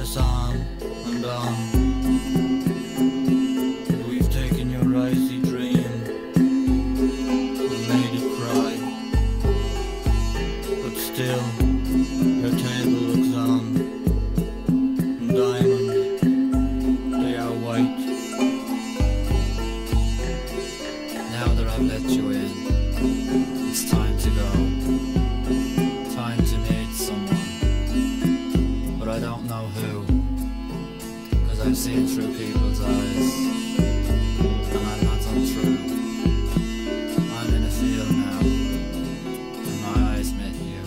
press on and on. We've taken your icy dream and made it cry, but still your table looks on, and diamonds, they are white. Now that I've let you in, it's time to go. Time to meet someone, but I don't know who, 'cause I've seen through people's eyes, and I'm not untrue. I'm in a field now, and my eyes met you.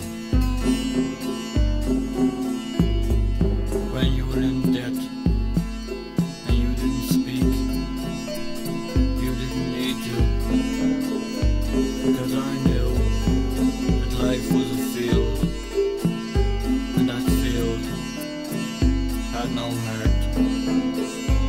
When you were in debt and you didn't speak, you didn't need to, because I knew that life was a field, and that field had no heart.